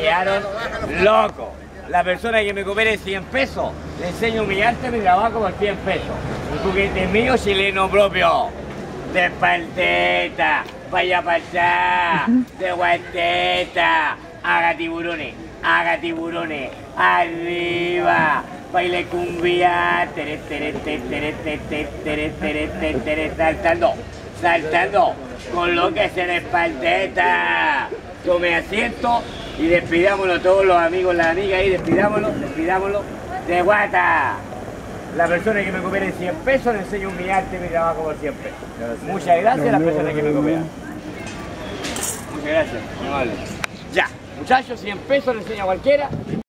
quedaron locos. La persona que me coopere 100 pesos, le enseño mi arte, mi trabajo por 100 pesos. Un juguete mío chileno propio. De espaldeta, vaya para allá, de guanteta, haga tiburones, arriba, baile cumbia, saltando, colóquese en espaldeta, tome asiento y despidámonos todos los amigos, las amigas ahí, despidámonos de guata. La persona que me coopere 100 pesos le enseño mi arte y mi trabajo por 100 pesos. Muchas gracias a las personas que me cooperan. Muchas gracias, muy amable. Ya, muchachos, 100 pesos le enseño a cualquiera.